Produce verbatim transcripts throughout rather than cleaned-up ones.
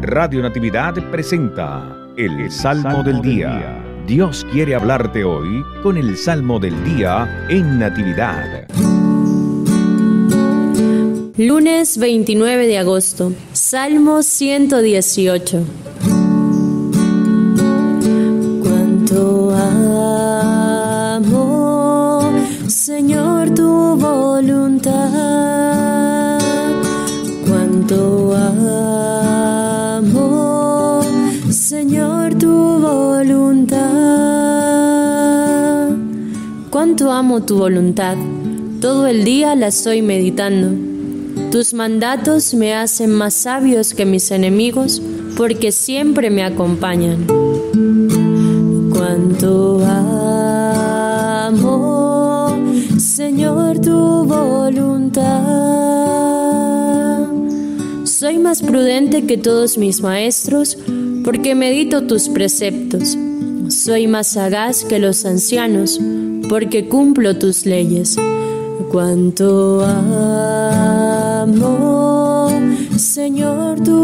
Radio Natividad presenta el Salmo del Día. Dios quiere hablarte hoy con el Salmo del Día en Natividad. Lunes veintinueve de agosto, Salmo ciento dieciocho. Cuánto amo, Señor, tu voluntad. Cuánto amo, Señor, tu voluntad. Cuánto amo tu voluntad. Todo el día la estoy meditando. Tus mandatos me hacen más sabios que mis enemigos, porque siempre me acompañan. Cuánto amo, Señor, tu voluntad. Soy más prudente que todos mis maestros, porque medito tus preceptos. Soy más sagaz que los ancianos, porque cumplo tus leyes. Cuánto amo, Señor, tu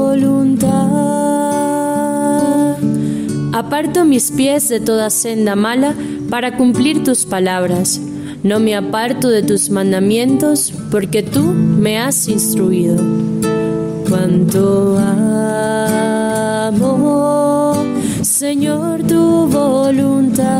voluntad. Aparto mis pies de toda senda mala para cumplir tus palabras. No me aparto de tus mandamientos, porque tú me has instruido. Cuánto amo, Señor, tu voluntad.